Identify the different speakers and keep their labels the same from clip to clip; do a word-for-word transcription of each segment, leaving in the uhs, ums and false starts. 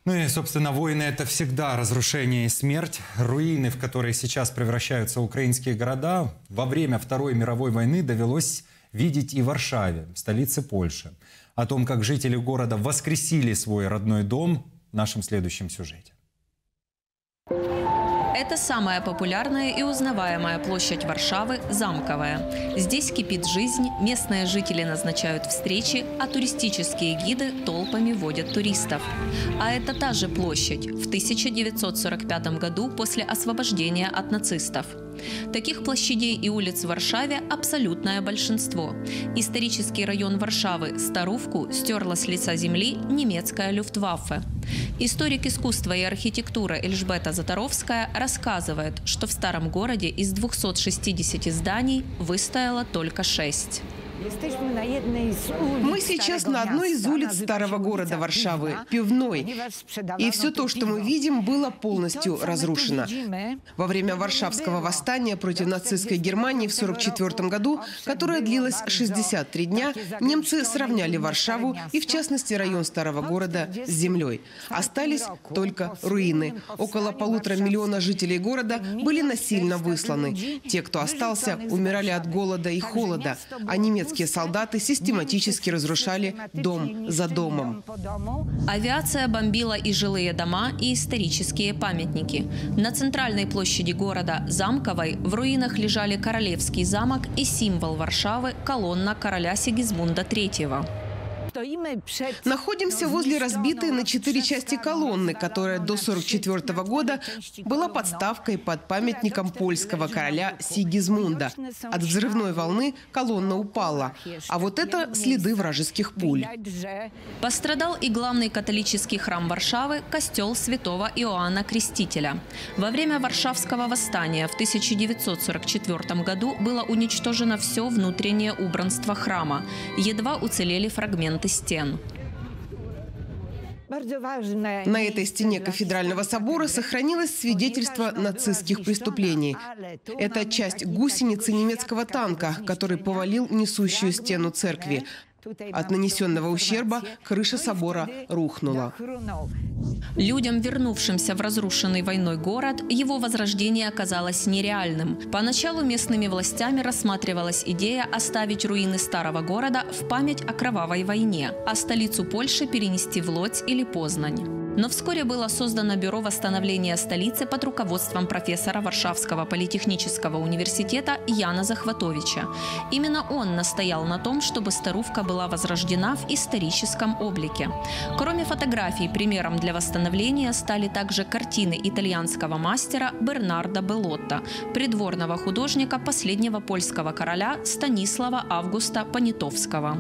Speaker 1: Ну и, собственно, войны – это всегда разрушение и смерть. Руины, в которые сейчас превращаются украинские города, во время Второй мировой войны довелось видеть и в Варшаве, столице Польши. О том, как жители города воскресили свой родной дом, в нашем следующем сюжете.
Speaker 2: Это самая популярная и узнаваемая площадь Варшавы – Замковая. Здесь кипит жизнь, местные жители назначают встречи, а туристические гиды толпами водят туристов. А это та же площадь в тысяча девятьсот сорок пятом году после освобождения от нацистов. Таких площадей и улиц в Варшаве абсолютное большинство. Исторический район Варшавы Старówku стерла с лица земли немецкая Люфтваффе. Историк искусства и архитектуры Эльжбета Затаровская рассказывает, что в старом городе из двухсот шестидесяти зданий выстояло только шесть.
Speaker 3: Мы сейчас на одной из улиц старого города Варшавы, Пивной. И все то, что мы видим, было полностью разрушено. Во время Варшавского восстания против нацистской Германии в сорок четвёртом году, которое длилось шестьдесят три дня, немцы сравняли Варшаву и, в частности, район старого города с землей. Остались только руины. Около полутора миллиона жителей города были насильно высланы. Те, кто остался, умирали от голода и холода, а немецкие Немецкие солдаты систематически разрушали дом за домом.
Speaker 2: Авиация бомбила и жилые дома, и исторические памятники. На центральной площади города Замковой в руинах лежали Королевский замок и символ Варшавы – колонна короля Сигизмунда третьего.
Speaker 3: Находимся возле разбитой на четыре части колонны, которая до сорок четвёртого года была подставкой под памятником польского короля Сигизмунда. От взрывной волны колонна упала. А вот это следы вражеских пуль.
Speaker 2: Пострадал и главный католический храм Варшавы – костел святого Иоанна Крестителя. Во время Варшавского восстания в тысяча девятьсот сорок четвёртом году было уничтожено все внутреннее убранство храма. Едва уцелели фрагменты стен.
Speaker 3: На этой стене кафедрального собора сохранилось свидетельство нацистских преступлений. Это часть гусеницы немецкого танка, который повалил несущую стену церкви. От нанесенного ущерба крыша собора рухнула.
Speaker 2: Людям, вернувшимся в разрушенный войной город, его возрождение оказалось нереальным. Поначалу местными властями рассматривалась идея оставить руины старого города в память о кровавой войне, а столицу Польши перенести в Лодзь или Познань. Но вскоре было создано бюро восстановления столицы под руководством профессора Варшавского политехнического университета Яна Захватовича. Именно он настоял на том, чтобы Старówka была возрождена в историческом облике. Кроме фотографий, примером для восстановления стали также картины итальянского мастера Бернардо Беллотто, придворного художника последнего польского короля Станислава Августа Понятовского.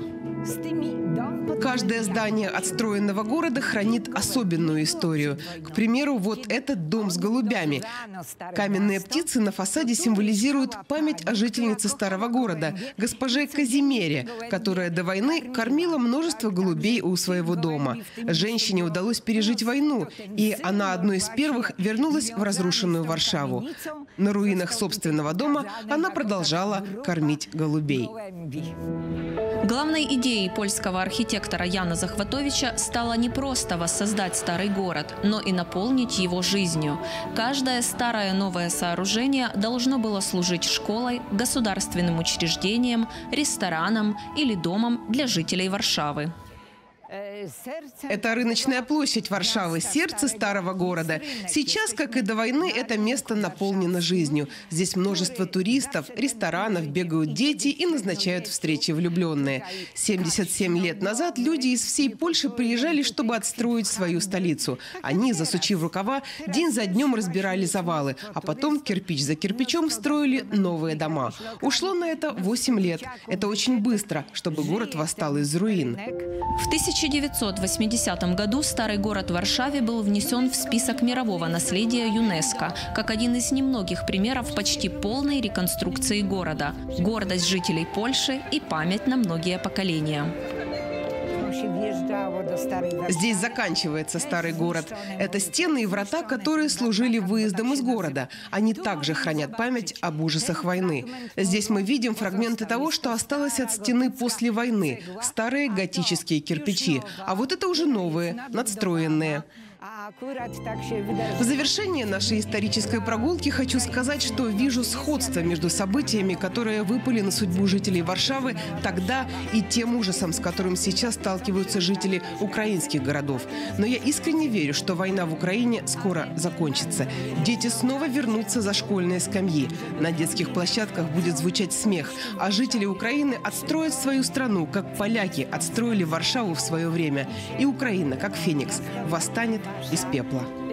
Speaker 3: Каждое здание отстроенного города хранит особенную историю. К примеру, вот этот дом с голубями. Каменные птицы на фасаде символизируют память о жительнице старого города, госпоже Казимере, которая до войны кормила множество голубей у своего дома. Женщине удалось пережить войну, и она одной из первых вернулась в разрушенную Варшаву. На руинах собственного дома она продолжала кормить голубей.
Speaker 2: Главной идеей польского архитектора Яна Захватовича стало не просто воссоздать старый город, но и наполнить его жизнью. Каждое старое новое сооружение должно было служить школой, государственным учреждением, рестораном или домом для жителей Варшавы.
Speaker 3: Это рыночная площадь Варшавы, сердце старого города. Сейчас, как и до войны, это место наполнено жизнью. Здесь множество туристов, ресторанов, бегают дети и назначают встречи влюбленные. семьдесят семь лет назад люди из всей Польши приезжали, чтобы отстроить свою столицу. Они, засучив рукава, день за днем разбирали завалы, а потом кирпич за кирпичом строили новые дома. Ушло на это восемь лет. Это очень быстро, чтобы город восстал из руин.
Speaker 2: В тысяча девятьсот восьмидесятом году старый город в Варшаве был внесен в список мирового наследия ЮНЕСКО, как один из немногих примеров почти полной реконструкции города. Гордость жителей Польши и память на многие поколения.
Speaker 3: Здесь заканчивается старый город. Это стены и врата, которые служили выездом из города. Они также хранят память об ужасах войны. Здесь мы видим фрагменты того, что осталось от стены после войны. Старые готические кирпичи. А вот это уже новые, надстроенные. В завершение нашей исторической прогулки хочу сказать, что вижу сходство между событиями, которые выпали на судьбу жителей Варшавы тогда и тем ужасом, с которым сейчас сталкиваются жители украинских городов. Но я искренне верю, что война в Украине скоро закончится. Дети снова вернутся за школьные скамьи. На детских площадках будет звучать смех, а жители Украины отстроят свою страну, как поляки отстроили Варшаву в свое время. И Украина, как феникс, восстанет из пепла.